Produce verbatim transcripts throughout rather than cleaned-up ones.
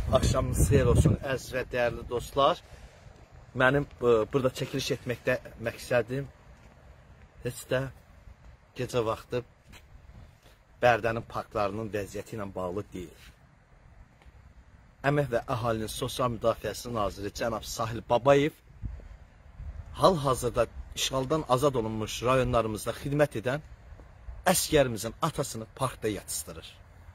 Axşamınız xeyir olsun, əziz və dəyərli dostlar. Mənim burada çəkiliş etməkdə məqsədim heç də gecə vaxtı Bərdənin parklarının vəziyyəti ilə bağlı deyil. Əmək və Əhalinin Sosial Müdafiəsi Naziri cənab Sahil Babayev hal-hazırda işğaldan azad olunmuş rayonlarımızda xidmət edən əsgərimizin atasını parkda yatışdırır.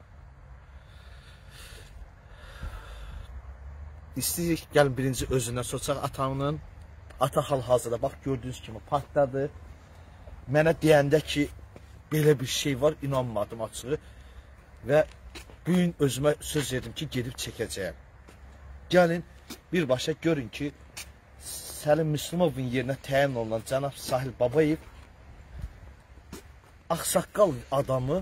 İstəyirik, gəlin birinci özündən soracaq atanın. Ata hal-hazırda, bax gördüyünüz kimi parkdadır. Mənə deyəndə ki, belə bir şey var, inanmadım açığı. Və bugün özümə söz verdim ki, gedib çəkəcəyəm. Gəlin, birbaşa görün ki, Səlim Müslümovun yerinə təyin olunan cənab Sahil Babayev ağsaqqal adamı,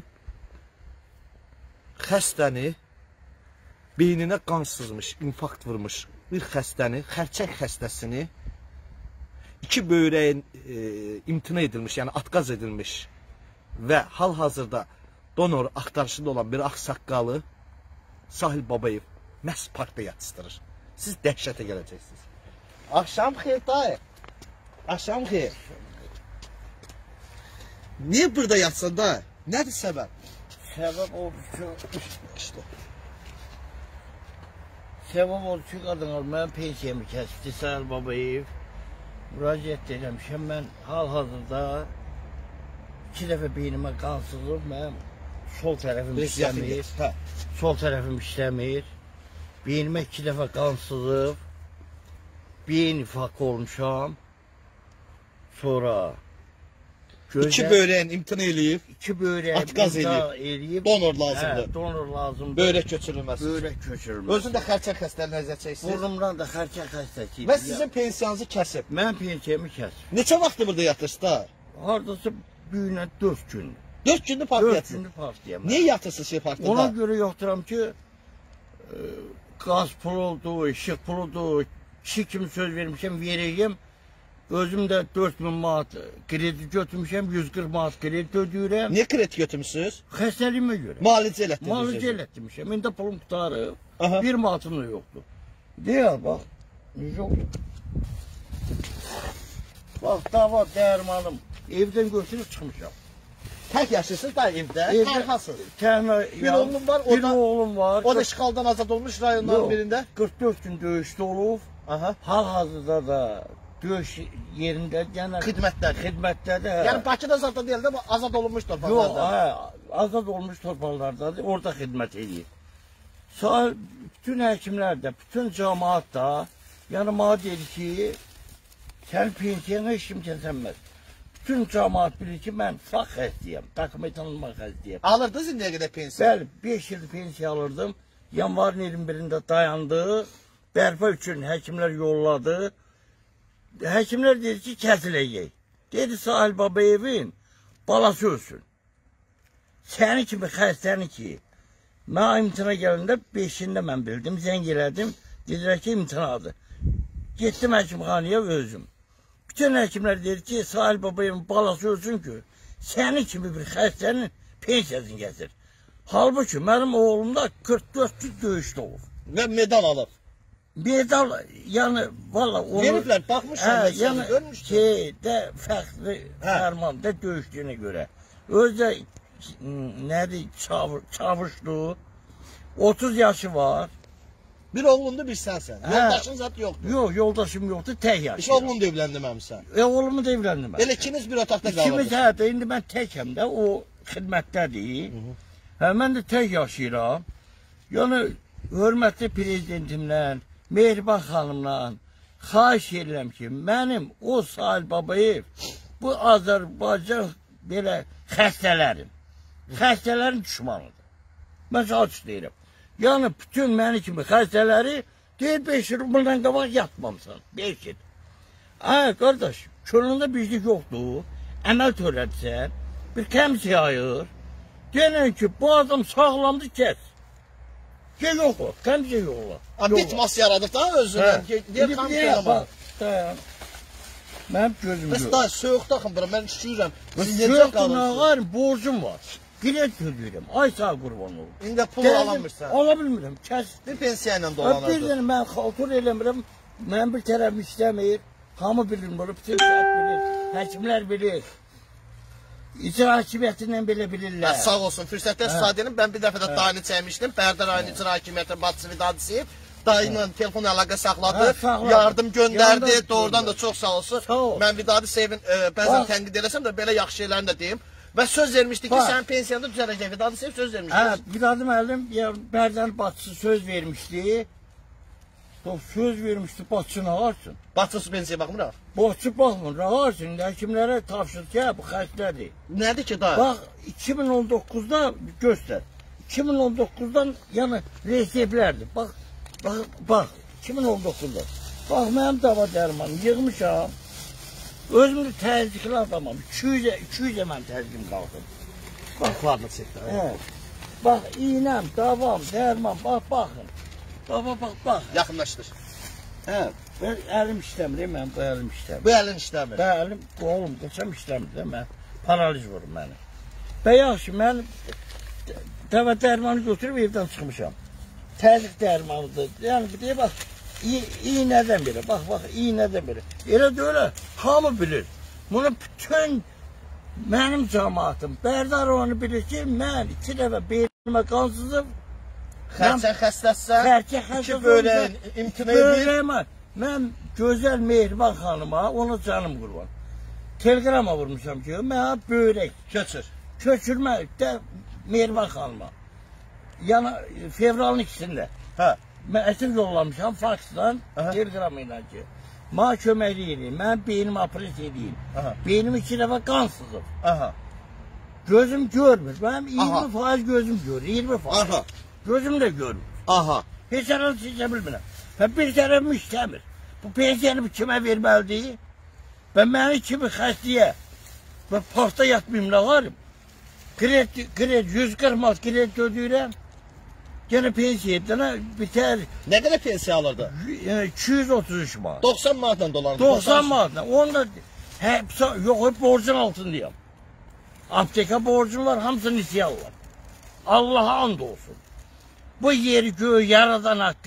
xəstəni, beyninə qan sızmış, infarkt vurmuş bir xəstəni, xərçək xəstəsini, iki böyrəyin e, imtina edilmiş, yəni atqaz edilmiş və hal-hazırda donor axtarışında olan bir ağsaqqalı Sahil Babayev məhz parkda yatışdırır. Siz dəhşətə gələcəksiniz. Axşam xeyir dayı. Axşam xeyir. Niyə burada yatsan dayı? Nədir səbəb? Səbəb oldu ki, işte. Səbəb oldu ki, qadınlar mənim pensiyamı kəsdi Sahil Babayev. Müraciət eləmişəm, mən hal-hazırda iki dəfə beynimə qan sızıb, mənim sol tərəfim işləmir, sol tərəfim işləmir. Beynimə iki dəfə qan sızıb, beyin infarkt olmuşam. Sonra gözə, İki böyrəyin imtina eləyib, iki böyrəyin atqaz eləyib, donor lazımdır. Hə, donor lazımdır. Böyrək köçürülməsi. Böyrək köçürülməsi. Özün də xərçək xəstəliyə nəzər çəksiniz. Burnumdan da xərçək xəstəsi. Və sizin pensiyanızı kəsib. Mən pensiyamı kəsib. Neçə vaxtı burada yatırsınız da? Hardasa büyünə dörd gün. Dörd gündür parkda Dörd yatırsınız. gündür parkdayam. Niyə yatırsınız şey parkda? Ona görə yoxduram ki, e, qaz puludur, işıq puludur, kişi kimi söz vermişəm, verəcəm. Özüm də dörd min manat kredi götürmüşəm, yüz qırx manat kredi ödəyirəm. Niyə kredi götürmüşsünüz? Xəstəliyimə görə. Müalicə elətdiniz. Müalicə elətdirmişəm. İndi pulum qutarıb, Aha. bir manatım da yoxdur. Deyək, bax, necə oldu? Bax, dava dərmanım, evdən götürüb çıxmışam. Tək yaşırsınız da evdə? Tənhasınız? Tənha. Bir oğlum var, o bir da, oğlum var. O da işğaldan azad olmuş rayonların birində. qırx dörd gün döyüşdə olub. Aha. Hal-hazırda da döyüş yerində, yəni Xidmətlər. xidmətlərdə. Yəni Bakıda zaten deyildi, azad olunmuş Yox, torpaqlarda. hə, azad olmuş torpaqlardadır, orada xidmət edir. Sonra bütün həkimlər də, bütün cəmaat da, yəni mənə deyir ki, sən pensiyana heç kim kəsənməz. Bütün cəmaat bilir ki, mən sağ xəstəyəm, takmetanılma xəstəyəm. Alırdınız indiyə qədər pensiya? Bəli, beş il pensiya alırdım. Yanvarın iyirmi birində dayandı. Bərpa üçün həkimlər yolladı. Həkimlər dedi ki, kəsiləcək. Dedi Sahil Babayevin balası ölsün. Səni kimi xəstəni ki, mən imtina gələndə beşində mən bildim, zəng elədim. Dedilər ki, imtinadır. Getdim həkimxanaya özüm. Bütün həkimlər dedi ki, Sahil Babayevin balası ölsün ki, səni kimi bir xəstənin pensiyasını gətir. Halbuki mənim oğlum da qırx dörd gün döyüşdə olur. Və medal alıb. Medal, yəni, valla onu... Veriblər, baxmışlar, hə, yəni, görmüşdür. Şeydə, fəxri fərmanda döyüşdüyünə görə. Özdə, nədir, çavuşdur, otuz yaşı var. Bir oğlundu, bir sənsən. Yoldaşın zat yoxdur. Yox, yoldaşım yoxdur, tək yaşayır. İş oğlunu da evləndirməmişsən. E, oğlumu da evləndirməmişəm. Elə ikiniz bir otaqda qalırdınız. İkimiz, hə, də, indi mən təkəm də, o xidmətdədir. Hə, mən də tək yaşayıram. Yəni, hörmətli prezidentimlə, Mehriban xanımla xahiş edirəm ki, mənim o Sahil Babayev, bu Azərbaycan belə xəstələrim, xəstələrin düşmanıdır. Mən açıq deyirəm. Yəni, bütün məni kimi xəstələri deyir, beş il bundan qabaq yatmamısan, beş il. Ay, qardaş, könlündə bizlik yoxdur, əməl törətsən, bir kəmsi ayır, deyən ki, bu adam sağlamdır, kəs. Şey yox o, kəmsi yox o. Bitmas yaradır da özünə. Deyir, kam dayan, dayan. Mənim gözüm yox. Bəs daha soyuqda axın bura, mən işləyirəm. Soyuqda nağar, borcum var. Giret ödəyirəm. Ay sağ qurban olum. İndi pul alamırsan. Ala bilmirəm. Kəs. Bir pensiya ilə Bir dolanırdı. dənə mən xaltur eləmirəm. Mən bir tərəf işləmir. Hamı bilir bunu. Bütün şəhət bilir. Həkimlər bilir. İcra hakimiyyətindən belə bilirlər. Sağ olsun. Fürsətdən istifadə edin. Ben bir dəfə də dayını çəkmişdim. Bərdər rayon icra hakimiyyəti Batçı Vidadisiyev dayıyla telefon əlaqə saxladı. Ha, saxladı. Yardım göndərdi. Yardım Doğrudan da göndərdi. çox sağ olsun. Sağ ol. Mən Vidadisiyevin e, bəzən Bak. tənqid eləsəm də belə yaxşı şeylərini də deyim. Və söz vermişdi ki, Bak. sənin pensiyanda düzələcək. Vidadisev söz vermişdi. Hə, Vidadı müəllim ya Bərdər Batçı söz vermişdi. O söz vermişdi Batçı nə varsın? Batçı pensiyaya baxmıraq. Batçı baxmır, nə varsın? Həkimlərə tapşır ki, bu xəstədir. Nədir ki daha? Bax, iki min on doqquzda göstər. iki min on doqquzdan yəni reseptlərdir. Bax, bax, bax, iki min on doqquzda. Bax, mənim dava dərmanı yığmışam. Özümü təzyiqli adamam. iki yüzə, iki yüzə mən təzyiqim qaldım. Baxlarını çəkdi. Hə. Bax, iynəm, davam, dərman, bax, baxın. Bax, bax, bax, bax. Yaxınlaşdır. Hə, mən əlim işləmir, mən bu əlim işləmir. Bu əlin işləmir. Bə, əlim, qolum, qıçam işləmir də, mən paraliz vurur məni. Və yaxşı, mən dəvə dərmanı götürüb evdən çıxmışam. Təzyiq dərmanıdır. Yəni, bir deyə bax, iynədən belə, bax, bax, iynədən belə. Elə də öyle, hamı bilir. Bunu bütün mənim cəmaatım, Bərdər onu bilir ki, mən iki dəfə beynimə qansızım. Xərçək xəstəsən, Xərçək iki xəstəsən. böreğin imtina edir. Böreğimə, mən gözəl Mehriban xanıma, onu canım qurban. Telegrama vurmuşam ki, mənə börək, Köçür. köçürmə də Mehriban xanıma. Yəni, fevralın ikisində. Hə. Mən əsir yollamışam faksdan, telegram ilə ki, mənə köməkli edin, mən beynimi apres edin. Beynim iki dəfə qan sızıb. Aha. Gözüm görmür, mənim iyirmi faiz gözüm görür, iyirmi faiz. Aha. Gözüm də görmür. Aha. Heç tərəf seçə bilmirəm. Və bir tərəfim işləmir. Bu pensiyanı kimə verməlidir? Və məni kimi xəstəyə və parkda yatmayım nə varım? Kredi, kredi, yüz qırx manat kredi ödəyirəm. Gene pensiya etdənə bitər. Nə qədər pensiya alırdı? iki yüz otuz üç manat. doxsan manatla dolandı. doxsan manatla. Onda hep, yox, hep borcun altındayım. Apteka borcum var, hamısı nisiye var. Allah'a and olsun. Bu yeri göğü yaradan hakkı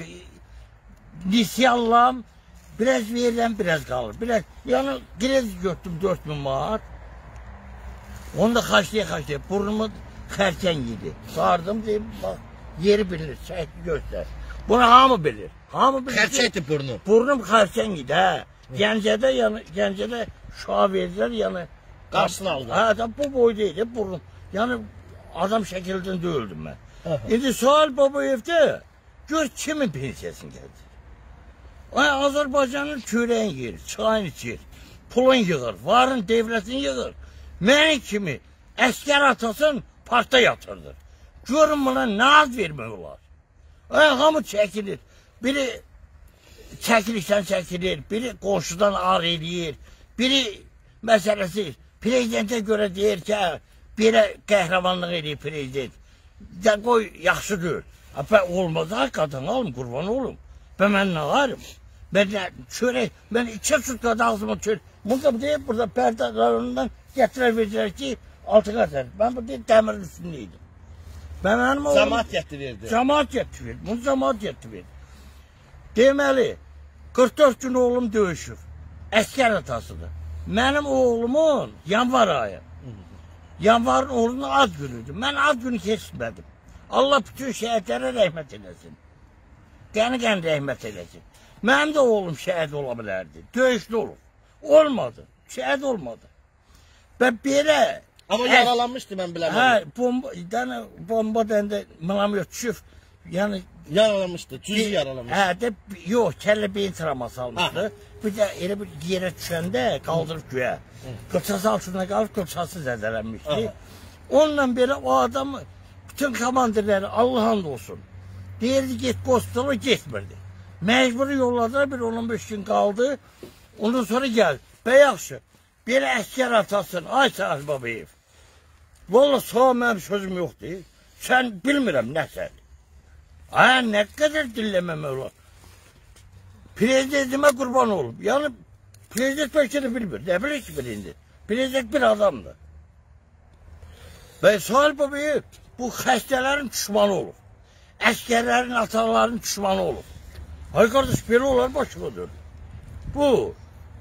nisiye Allah'ım biraz verirəm, biraz kalır. Biraz, yani kredi götürdüm dört bin manat. Onu da kaçlıya kaçlıya burnumu xərçən yedi. Sardım deyim bak. Yeri bilir, çəkdi göstər. Bunu hamı bilir. Hamı bilir. Xərçəkdir burnu. Burnum xərçən idi, hə. Gəncədə, yəni, Gəncədə şua verdilər, yəni. Qarşısını aldı. Hə, bu boyda idi, burnum. Yəni, adam şəkildən döyüldüm mən. İndi Sual Babayevdə gör kimin pensiyasını gəldi. Ay, Azərbaycanın çörəyin yeri, çayını içir, pulun yığır, varın devlətin yığır. Mənim kimi əskər atasın parkda yatırdır. Görün buna nə ad vermək olar. Ay, hamı çəkilir. Biri çəkilişdən çəkilir, biri qonşudan ağır eləyir, biri məsələsi prezidentə görə deyir ki, belə qəhrəmanlıq eləyir prezident. Ya qoy, yaxşı deyil. Bə, olmaz, ha, qadın alım, qurban olum. Və mən nə varım? Mən çörək, mən iki sutkada ağzıma çörək. Burada deyib, burada Bərdər rayonundan gətirər verdilər ki, altı qatar. Mən burada dəmirin üstündə idim. Ben mənim oğlum... Cəmaat gətirirdi. Cəmaat gətirirdi. Bunu cəmaat gətirirdi. Deməli, qırx dörd gün oğlum döyüşür. Əskər atasıdır. Mənim oğlumun yanvar ayı. Yanvarın oğlunun ad günüdür. Mən ad günü keçmədim. Allah bütün şəhidlərə rəhmət eləsin. Qəni-qəni rəhmət eləsin. Mənim də oğlum şəhid ola bilərdi. Döyüşlü olur. Olmadı. Şəhid olmadı. Və belə... Amma yaralanmışdı mən biləmədim. Hə, bomba, dənə bomba dəndə minomyot düşüb, yəni... Yaralanmışdı, cüzü yaralanmışdı. Hə, də, yox, kəllə beyin travması almışdı. Bir də elə bir yerə düşəndə qaldırıb göyə. Qılçası altında qalıb, qılçası zədələnmişdi. Onunla belə o adamı, bütün komandirləri Allah and olsun. Deyirdi, get qospitala, getmirdi. Məcburi yolladılar, bir on on beş gün qaldı. Ondan sonra gəldi. Bə yaxşı, belə əskər atasın, ay Səhəl Babayev. Valla sağ mənim sözüm yoxdur. Sən bilmirəm nəsən. Ay, nə qədər dinləməmək olar. Prezidentimə qurban olub. Yəni, prezident bəlkə də bilmir. Nə bilir ki, bilindir. Prezident bir adamdır. Və Salih Babayev bu xəstələrin düşmanı olub. Əskərlərin, ataların düşmanı olub. Ay qardaş, belə olar başıma dönür. Bu.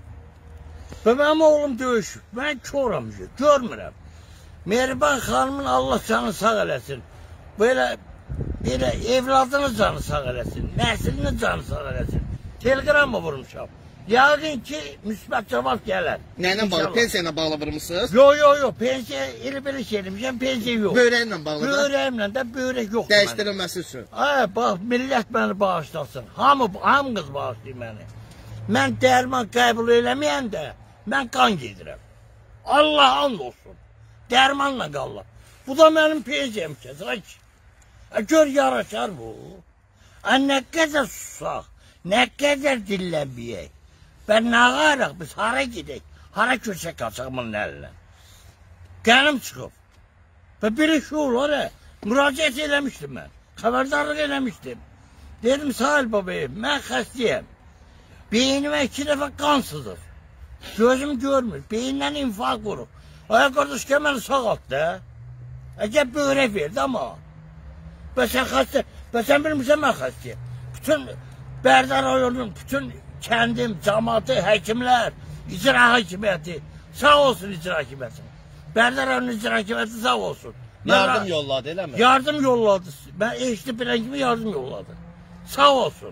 Və mənim oğlum döyüşüb. Mən çoram, görmürəm. Mehriban xanımın Allah canı sağ eləsin. Böyle, böyle evladını canı sağ eləsin. Nəslini canı sağ eləsin. Telegramma vurmuşam. Yəqin ki, müsbət cavab gələr. Nəylə bağlı? Pensiya ilə bağlı vurmuşsunuz? Yo, yo, yo. Pensiya elə belə şey eləmişəm, pensiya yox. Böreğinlə bağlı da? Böreğimlə də börek yox. Dəyişdirilməsi üçün. Ay, bax, millət məni bağışlasın. Hamı, hamınız bağışlayın məni. Mən dərman qəbul eləməyəndə, mən qan gedirəm. Allah and olsun. Dərmanla qallar. Bu da mənim pensiyam kəsək. Gör yaraşar bu. A, nə qədər susaq, nə qədər dillənməyək. Ben ne ağarıq, biz hara gidək, hara köçək qaçaq bunun əlinə. Qənim çıxıb. Və bir iş olur, müraciət eləmişdim mən, xəbərdarlıq eləmişdim. Dedim, Salih Babayev, mən xəstəyəm. Beynimə iki dəfə qan sızır. Gözüm görmür, beyindən infaq vurur. Ay qardaş, gəl məni sağalt da. Əgər börək verdi ama. Və sən xəstə, və sən bilmirsən mən xəstəyəm. Bütün Bərdar rayonunun, bütün kendim, cemaati, həkimlər, icra hakimiyyəti, sağ olsun icra hakimiyyəti. Bərdar rayonunun icra hakimiyyəti sağ olsun. Yardım yolladı, elə mi? Yardım yolladı. Ben eşli bilən kimi yardım yolladı. Sağ olsun.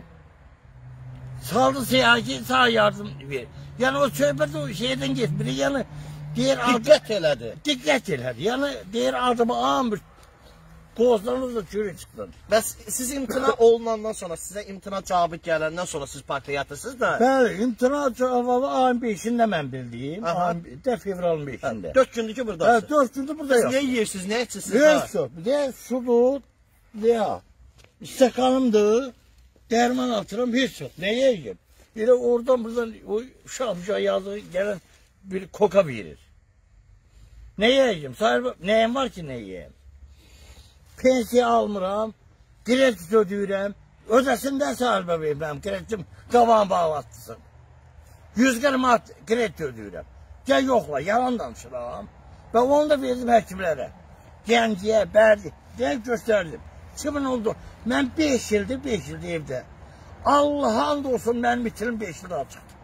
Saldı siyasi, sağ yardım ver. Yani o söhbət o şeyden getmir. Yani deyir diqqət elədi. Diqqət elədi. Yani deyir adımı amir. Qozlarınızla çürü çıxdın. Bəs siz imtina olunandan sonra, sizə imtina cavabı gələndən sonra siz partiya yatırsınız da? Bəli, imtina cavabı ayın beşində mən bildiyim. Ayın fevralın beşində. Dörd gündür ki buradasınız. Evet, dörd gündür burada yok. Ne yiyirsiniz, ne içirsiniz? Ne su? Bir de sudur, ne İstekanımdır, derman atıram, hiç yok. Ne yiyeyim? Bir de oradan buradan o şapşa yazı gelen bir koka verir. Ne yiyeyim? Sahibi, neyim var ki ne yiyeyim? Pensiya almıram, kredit ödəyirəm, ödəsindən Salih Babayev mənim kreditim qavan bağlatdısın. yüz qırx manat kredit ödəyirəm. Gəl yoxla, yalan danışıram. Və onu da verdim həkimlərə. Gənciyə, bərdi, deyək göstərdim. iki min oldu. Mən beş ildir, beş ildir evdə. Allah and olsun mənim itirim beş ildir açıqdır.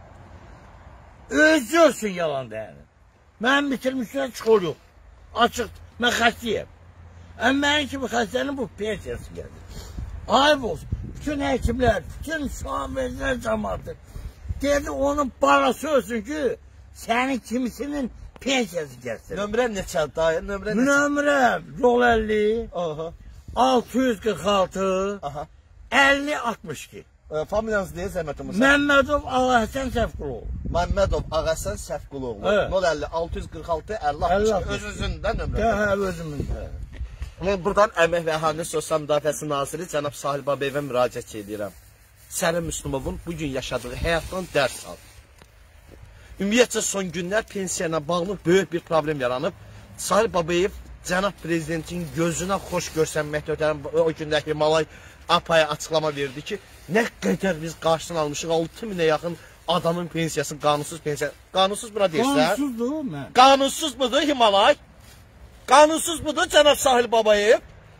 Özü olsun yalan deyənin. Mənim itirim üstünə çıxır yox. Açıqdır. Mən xəstəyəm. Ama ben kimi xəstənin bu pensiyası geldi. Ayıp olsun. Bütün həkimlər, bütün şamirlər cəmatı. Dedi onun parası olsun ki, senin kimisinin pensiyası gelsin. Nömrə neçə dayı? Nömrə neçə? Nömrə yol elli, Aha. altı yüz qırx altı, Aha. elli altmış iki. E, familiyanız deyil, zəhmətimiz. Məmmədov Ağahəsən Səfquloğlu. Məmmədov Ağahəsən Səfquloğlu. Evet. nol əlli altı yüz qırx altı elli altmış iki. Öz-özün də nömrə. Hə, özümün də. Mən buradan Əmək və Əhalinin Sosial Müdafiəsi Naziri cənab Salih Babayevə müraciət edirəm. Səlim Müslümovun bugün yaşadığı həyatdan dərs al. Ümumiyyətcə son günlər pensiya ilə bağlı böyük bir problem yaranıb. Salih Babayev cənab prezidentin gözünə xoş görsənməkdə ötən o gündə Himalay APA'ya açıqlama verdi ki, nə qədər biz qarşısını almışıq, altı minə yaxın adamın pensiyası qanunsuz pensiya. Qanunsuz buna deyirsən? Qanunsuzdur mən. Qanunsuz mudur Himalay? Qanunsuz mudur cənab Salih Babayev?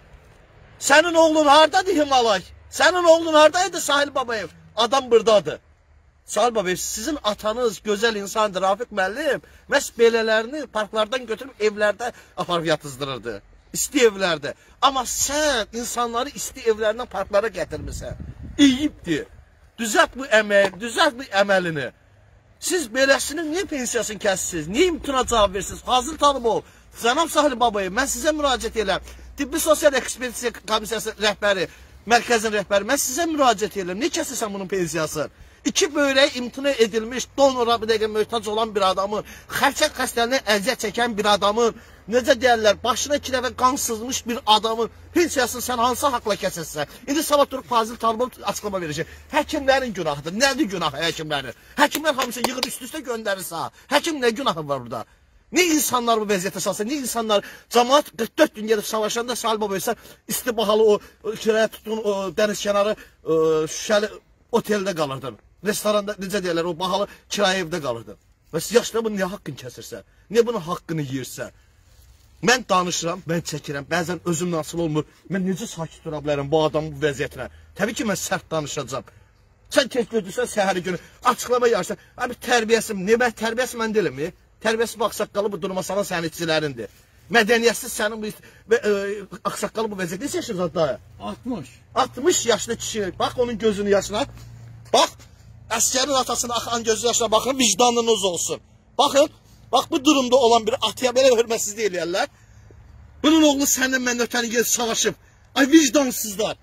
Sənin oğlun hardadır Himalay? Sənin oğlun hardaydı Salih Babayev? Adam buradadır. Salih Babayev, sizin atanız gözəl insandır, Rafiq müəllim. Məhz belələrini parklardan götürüb evlərdə aparıb yatızdırırdı. İsti evlərdə. Amma sən insanları isti evlərindən parklara gətirmirsən. İyibdir. Düzelt bu əməyi, düzelt bu əməlini. Siz beləsinin niyə pensiyasını kəsirsiniz? Niyə imtina cavab verirsiniz? Fazıl Talıbov, cənab Salih Babayev, mən sizə müraciət edirəm. Tibbi Sosial Ekspedisiya Komissiyası rəhbəri, mərkəzin rəhbəri, mən sizə müraciət edirəm. Niyə kəsirsən bunun pensiyası? İki böreği imtina edilmiş, donora bir dəqiqə möhtac olan bir adamın, xərçək xəstəliğine əziyyət çəkən bir adamın, necə deyərlər, başına iki dəfə qan sızmış bir adamın pensiyasını sən hansı haqla kəsirsən? İndi sabah durub Fazıl Talıbov açıqlama verəcək. Həkimlərin günahıdır. Nədir günahı həkimlərin? Həkimlər hamısı yığır üst-üstə göndərirsə, həkim nə günahı var burada? Ne insanlar bu vəziyyətə salsa, ne insanlar, cəmaat qırx dörd gün gedib savaşanda Salih Babayev istibahalı o, o kiraya tutun, o dəniz kənarı, o, şüşəli oteldə qalırdın. Restoranda, necə deyərlər, o bahalı kirayə evdə qalırdın. Və siz yaşlı bunu niyə haqqını kəsirsən? Niyə bunun haqqını yiyirsən? Mən danışıram, mən çəkirəm. Bəzən özüm nasıl olmur. Mən necə sakit dura bilərəm bu adamın bu vəziyyətinə? Təbii ki, mən sərt danışacağam. Sən tez götürsən səhəri günü, açıqlama yarışsan. Abi tərbiyəsi, nə bə tərbiyəsi mən deyiləm mi? Tərbiyəsi bu ağsaqqalı bu duruma salan sənin işçilərindir. Mədəniyyətsiz sənin bu və e, ağsaqqalı bu vəziyyətdə neçə yaşınız dayı? altmış. altmış yaşlı kişi. Bax onun gözünün yaşına. Bax, əsgərin atasının axan gözünün yaşına baxın, vicdanınız olsun. Baxın, bax bu durumda olan bir ataya belə hörmətsizlik eləyərlər. Bunun oğlu səndən mən ötəni gez savaşıb. Ay vicdansızlar.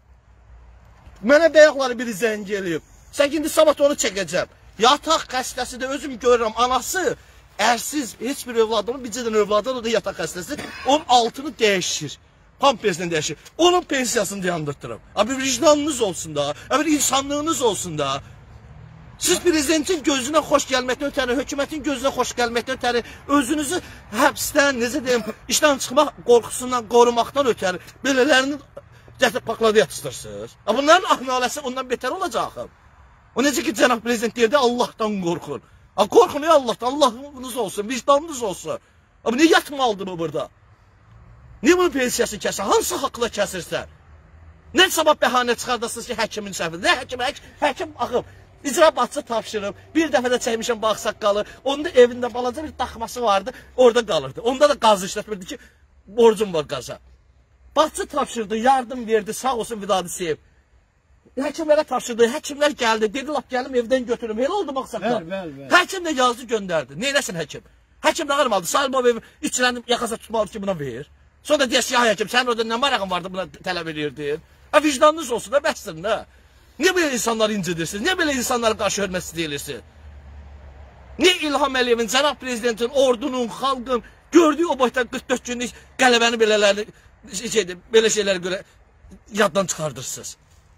Mənə bəyaqları biri zəng eləyib. Sən indi sabah onu çəkəcəm. Yataq xəstəsi də özüm görürəm. Anası ərsiz heç bir övladının, bircə dənə övladı o da yataq xəstəsi. Onun altını dəyişir. Pampersini dəyişir. Onun pensiyasını yandırtdırım. Abi vicdanınız olsun da. Abi insanlığınız olsun da. Siz prezidentin gözünə xoş gəlməkdən ötəri, hökumətin gözünə xoş gəlməkdən ötəri, özünüzü həbsdən, necə deyim, işdən çıxmaq qorxusundan qorumaqdan ötəri, belələrini gətirib pakladı yatışdırsınız. Bunların ahnaləsi ondan betər olacaq. O necə ki, cənab prezident deyirdi, Allahdan qorxun. Qorxun ya Allahdan, Allahınız olsun, vicdanınız olsun. Abi, niyə yatmalıdır bu burada? Niyə bunun pensiyası kəsir? Hansı haqla kəsirsən? Nə sabah bəhanə çıxardasınız ki, həkimin səhvidir? Nə həkim, həkim, həkim axıb. İcra başçı tapşırıb, bir dəfə də çəkmişəm bu ağsaqqalı, onun da evində balaca bir daxması vardı, orada qalırdı. Onda da qazı işlətmirdi ki, borcum var qaza. Başçı tapşırdı, yardım verdi, sağ olsun Vidadi Seyev. Həkimlərə tapşırdı, həkimlər gəldi, dedi lap gəlim evdən götürüm, elə oldu ağsaqqal. Həkim də yazdı göndərdi, neyləsin həkim? Həkim nə qarım aldı, Salimov evi içiləndim, yaxasa tutmalı ki, buna ver. Sonra da deyəsin, ya həkim, sənin orada nə marağın vardı, buna tələb edirdin. Ha, vicdanınız olsun da bəsdir, nə? Niyə belə insanları incedirsiniz? Niyə belə insanlara qarşı hörmətsiz deyirsiniz? Niyə İlham Əliyevin, cənab prezidentin, ordunun, xalqın gördüyü o boyda qırx dörd günlük qələbəni belələrini, şeydir, belə şeyləri görə yaddan çıxardırsınız?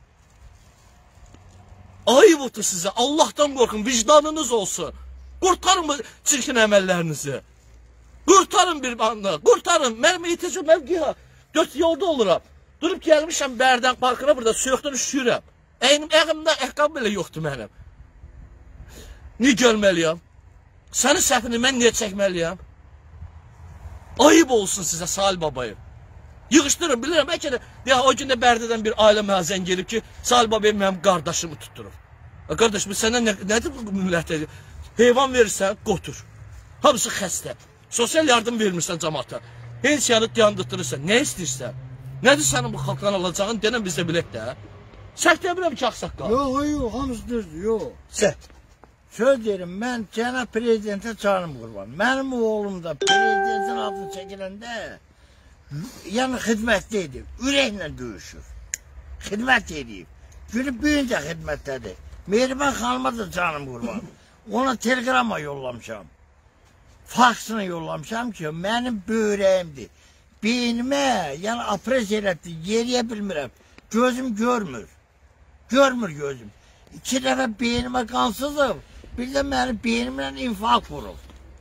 Ayıb otur sizə, Allahdan qorxun, vicdanınız olsun. Qurtarın bu çirkin əməllərinizi. Qurtarın bir anda, qurtarın. Mənim ehtiyacım mövqiyə, dörd yolda oluram. Durub gəlmişəm Bərdən parkına burada, soyuqdan üşüyürəm. Əynim, əğimdə əqqab belə yoxdur mənim. Niyə görməliyəm? Sənin səhvini mən niyə çəkməliyəm? Ayıb olsun sizə Salih Babayev. Yığışdırın, bilirəm, bəlkə də ya, o gündə Bərdədən bir ailə mənə gelib ki, Salih Babayev mənim qardaşımı tutturur. Qardaşım, səndən nə, nədir bu millətdə? Heyvan verirsən, qotur. Hamısı xəstə. Sosial yardım vermirsən cəmaata. Pensiyanı yandırtdırırsan, nə istəyirsən? Nədir sənin bu xalqdan alacağın? Denən bizə bilək də. Səhv demirəm ki, ağsaqqal. Yox, yox, hamısı düzdür, yox. Səhv. Söz deyirəm, mən cənab prezidentə canım qurban. Mənim oğlum da prezidentin adını çəkiləndə, yəni xidmətdə edib, ürəklə döyüşür. Xidmət edib. Günü büyüncə xidmətdədir. Mehriban xanıma da canım qurban. Ona telegrama yollamışam. Faksını yollamışam ki, mənim böyrəyimdir. Beynimə, yəni apres elətdir, yeriyə bilmirəm. Gözüm görmür. Görmür gözüm. İki dəfə beynimə qansızım. Bir də mənim beynimlə infaq vurub.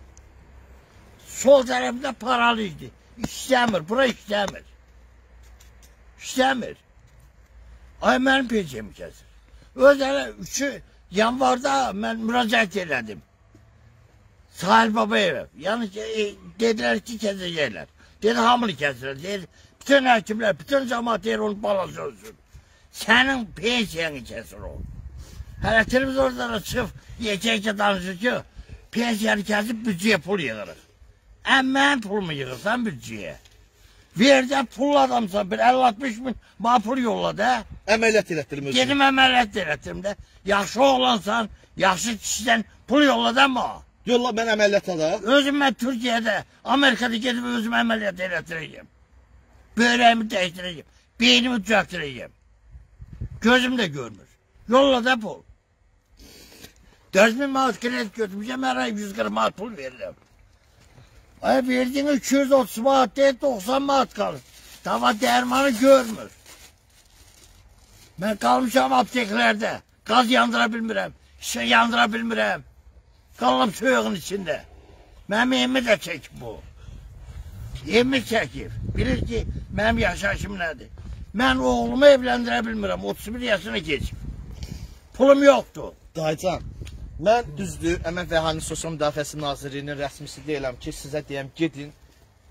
Sol tərəfdə paralizdir. İşləmir, bura işləmir. İşləmir. Ay, mənim pensiyamı kəsir. Özələ üçü yanvarda mən müraciət elədim. Salih Babayevə. Yəni e, dedilər ki, kəsəcəklər. Dedi, hamını kəsirlər. Dedi, bütün həkimlər, bütün cəmaat deyir, onun balası ölsün. Sənin pensiyanı kəsir o. Hələ televizorda da çıxıb, yekə-yekə danışır ki, pensiyanı kəsib büdcəyə pul yığırıq. Əm mənim pulumu yığırsan büdcəyə. Verdə pul adamsan, bir əlli altmış min bana pul yolladı, hə? Əməliyyat elətdirim özüm. Gedim əməliyyat elətdirim də. Yaxşı oğlansan, yaxşı kişidən pul yolladı ama. Yolla, mən əməliyyata da. Özüm mən Türkiyədə, Amerikada gedib özüm əməliyyat elətdirəcəm. Böyrəyimi dəyişdirəcəm. Beynimi düzəltdirəcəm. Gözüm də görmür. Yolla da pul. dörd min manat kredi götürmüşəm, hər ay yüz qırx manat pul verirəm. Ay, verdiğin iki yüz otuz manat değil, doksan manat kalır. Dava dərmanı görmür. Ben kalmışam apteklerde. Gaz yandıra bilmirəm, şişe yandıra bilmirəm. Qalım soyuğun içinde. Mənim evimi də çəkib bu. Evimi çəkib. Bilir ki, mənim yaşayışım nədir. Mən oğlumu evləndirə bilmirəm, otuz bir yaşına geçib. Pulum yoxdur. Dayıcan, mən düzdür, Əmək və Əhalinin Sosial Müdafiəsi Nazirliyinin rəsmisi deyiləm ki, sizə deyəm, gedin,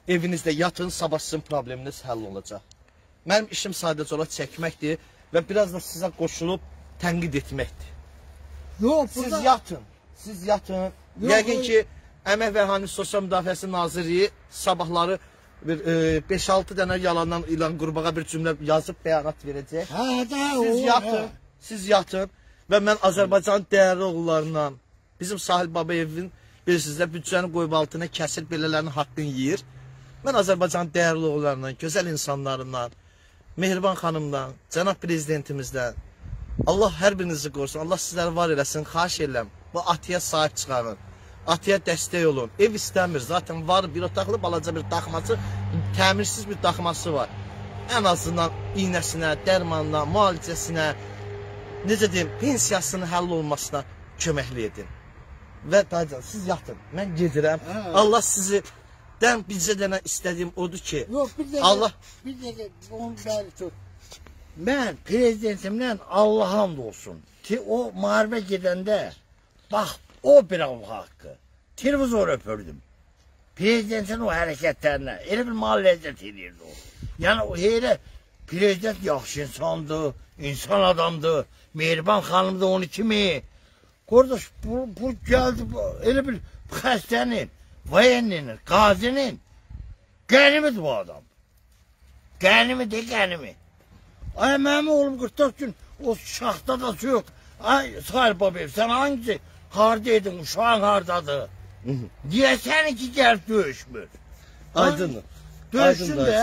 evinizdə yatın, sabah sizin probleminiz həll olacaq. Mənim işim sadəcə olaraq çəkməkdir və biraz da sizə qoşulub tənqid etməkdir. Yox, Siz burada... yatın, siz yatın. Yəqin ki, Əmək və Əhalinin Sosial Müdafiəsi Nazirliyi sabahları beş altı dənə yalandan ilan qurbağa bir cümlə yazıb bəyanat verəcək. Hə, də, Siz o, yatın, hə. siz yatın və mən Azərbaycanın dəyərli oğullarından, bizim Sahil Babayevin bilirsiniz də büdcəni qoyub altına kəsir, belələrinin haqqını yeyir. Mən Azərbaycanın dəyərli oğullarından, gözəl insanlarından, Mehriban xanımdan, cənab prezidentimizdən, Allah hər birinizi qorusun, Allah sizləri var eləsin, xahiş edirəm, bu atıya sahib çıxarın. Atıya dəstək olun. Ev istəmir. Zaten var bir otaqlı balaca bir daxması, təmirsiz bir daxması var. Ən azından iynəsinə, dərmanına, müalicəsinə, necə deyim, pensiyasının həll olmasına köməkli edin. Və dayıcan, siz yatın. Mən gedirəm. Hə. Allah sizi, dən bizə dənə istədiyim odur ki, yox, bir dəqiqə, Allah... bir dəqiqə, onu bəli tut. Mən prezidentimdən Allah hamd olsun ki, o müharibə gedəndə, bax, o bir Allah haqqı. Televizor öpürdüm. Prezidentin o hərəkətlərinə. Elə bir mal ləzzət edirdi o. Yəni o elə prezident yaxşı insandı, insan adamdı. Mehriban xanım da onu kimi. Qardaş, bu, bu gəldi, bu, elə bir xəstənin, vayenlinin, qazinin qənimidir bu adam. Qənimi de, qənimi. Ay, mənim oğlum qırx dörd gün o şaxtada su yox. Ay, Sahil Babayev, sən hangisi? Hardaydın, uşağın hardadır. Deyəsən ki, gəlb döyüşmür. Aydındır. Döyüşsün də.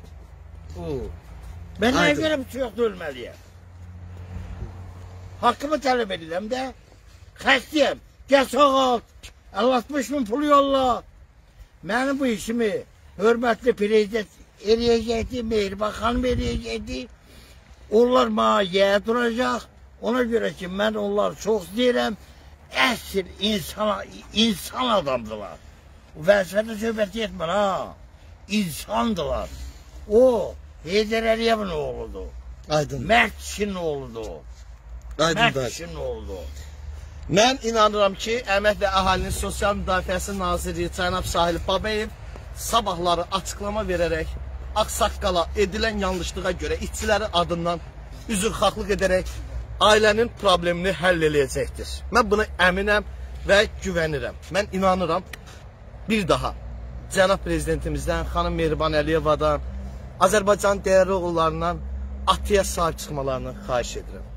Mən nəyə görə bu çoxda ölməliyəm? Haqqımı tələb edirəm də. Xəstəyəm, gəl sağalt. altmış min pulu yolla. Mənim bu işimi hörmətli prezident eləyəcəkdi, Mehriban xanım eləyəcəkdi. Onlar mənə yə duracaq. Ona görə ki, mən onları çox istəyirəm. Əsl insan, insan adamdılar. Vəzifədə söhbət etmir, ha. İnsandılar. O, Heydər Əliyevin oğludur. Aydın. Mərd kişinin oğludur. Aydın. Mərd kişinin oğludur. Mən inanıram ki, Əmək və Əhalinin Sosial Müdafiəsi Naziri cənab Sahil Babayev sabahları açıqlama verərək, ağsaqqala edilən yanlışlığa görə işçilərin adından üzrxahlıq edərək ailənin problemini həll eləyəcəkdir. Mən buna əminəm və güvənirəm. Mən inanıram. Bir daha cənab prezidentimizdən, xanım Mehriban Əliyevadan, Azərbaycan dəyərli oğullarından atıya sahib çıxmalarını xahiş edirəm.